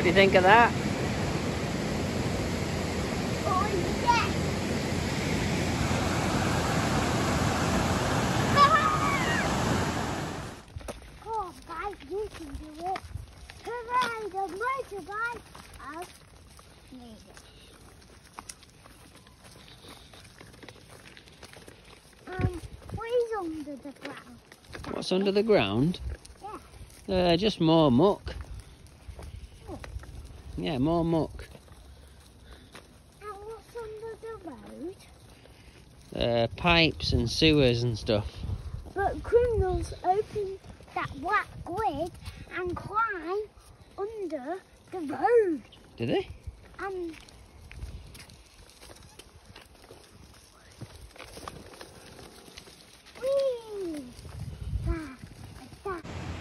do you think of that? Oh, yes. Come on, guys, you can do it. Hooray, the motorbike has made it. What is under the ground? What's under the ground? Yeah. Just more muck. Muck? Yeah, more muck. And what's under the road? Pipes and sewers and stuff. But criminals open that black lid and climb under the road. Do they? And whee! That.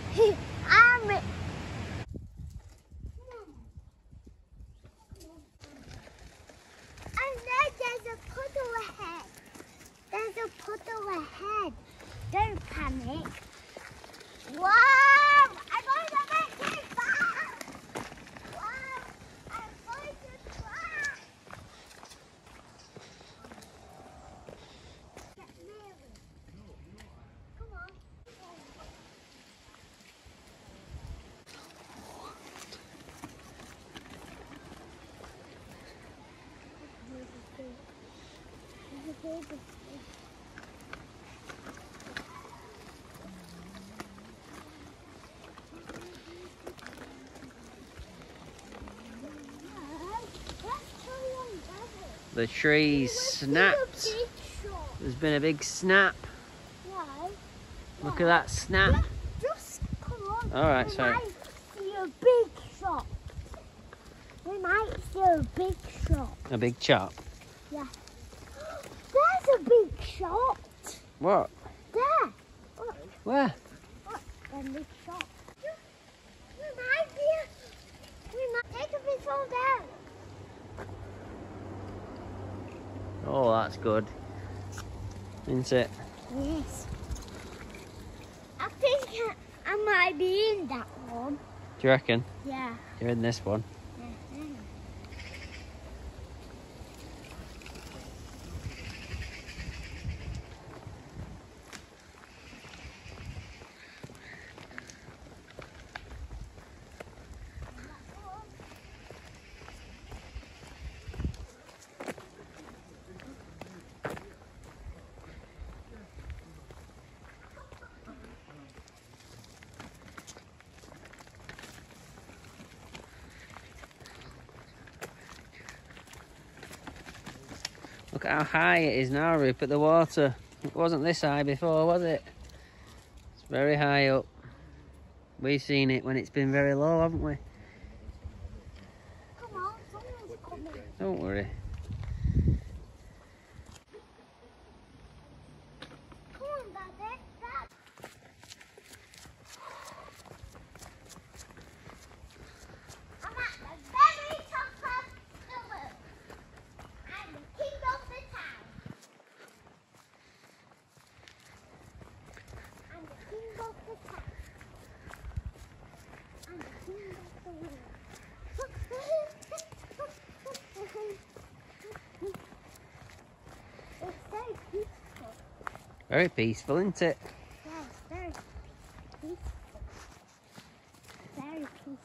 And then there's a puddle ahead. There's a puddle ahead. Don't panic. Wow! I'm going to make it fast! Wow! I'm going to try! Get Mary. Come on. The trees snapped. There's been a big snap. No. Look at that snap. Just come on. All right, sorry. We might see a big shot. We might see a big shot. A big chop. Yeah. There's a big shot. What? There. Look, Where? look, a big shot. We might take a picture there. Oh, that's good. Isn't it? Yes. I think I might be in that one. Do you reckon? Yeah. You're in this one. Look at how high it is now, Rupert, at the water. It wasn't this high before, was it? It's very high up. We've seen it when it's been very low, haven't we? Come on, someone's coming. Don't worry. Come on, Daddy. Dad. I'm at the very top of the world. I'm the king of the town. I'm the king of the town. I'm the king of the world. It's very peaceful. Very peaceful, isn't it? Yeah, it's very peaceful. Very peaceful.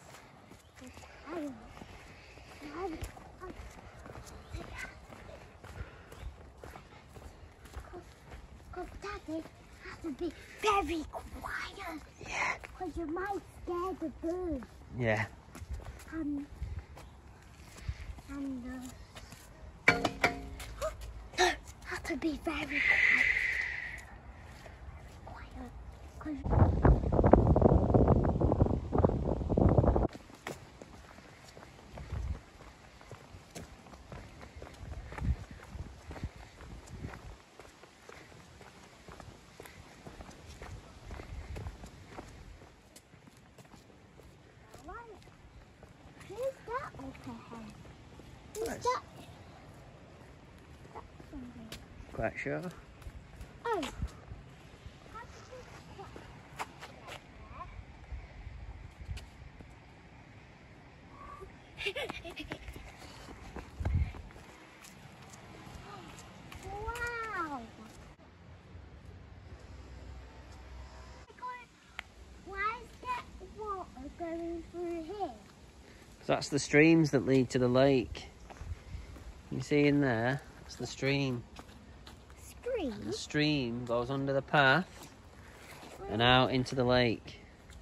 Because Daddy has to be very quiet. Yeah. Because you might scare the birds. Yeah. And have to be very quiet. 'Cause who's that up ahead? Who's Nice. that? That's something. Quite sure. Oh. So that's the streams that lead to the lake. You see in there, that's the stream. Stream? The stream goes under the path and out into the lake.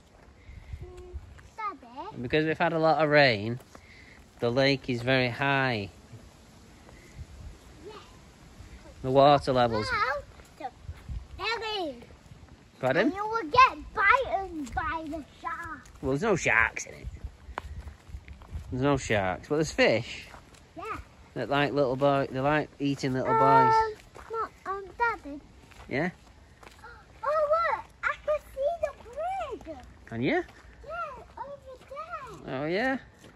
Daddy? And because we've had a lot of rain, the lake is very high. Yeah. The water levels. Daddy, Pardon? you will get bitten by the shark. Well, there's no sharks in it. There's no sharks, but there's fish. Yeah. That like little boy. They like eating little boys. Daddy. Yeah. Oh look, I can see the bridge. Can you? Yeah, over there. Oh yeah.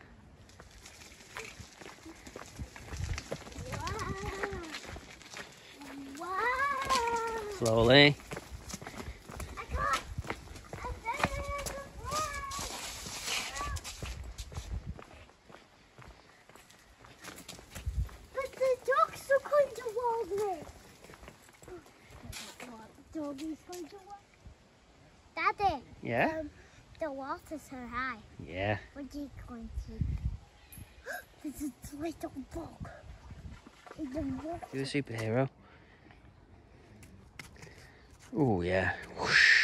Wow. Wow. Slowly. I got a big bridge. But the dogs are going towards me. Doggy's going to walk. Daddy. Yeah. The water's so high. Yeah. What are you going to? There's a little bug in the water. You're a superhero. Oh yeah. Whoosh.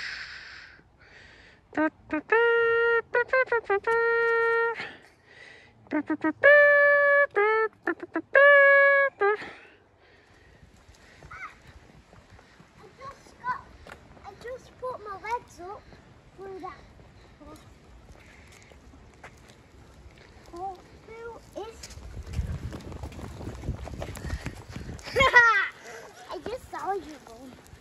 I just put my legs up through that. Oh, who is? I just saw you go.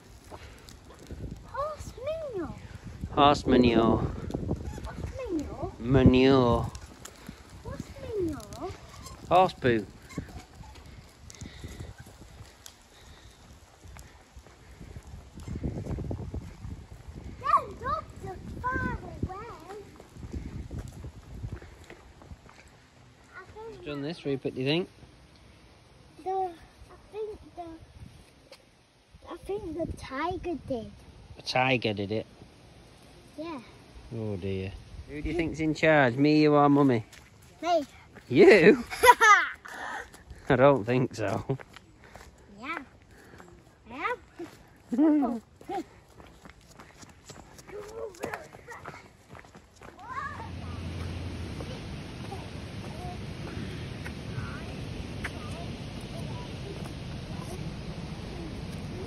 Horse manure. Horse manure. What's manure? Manure. What's manure? Horse poo. Them dogs are far away. Who's done this, Rupert, do you think? I think the tiger did. A tiger did it. Yeah. Oh dear. Who do you think's in charge? Me, you or Mummy? Me. You? I don't think so. Yeah. Yeah.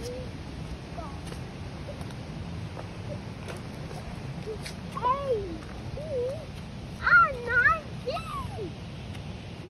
Hey!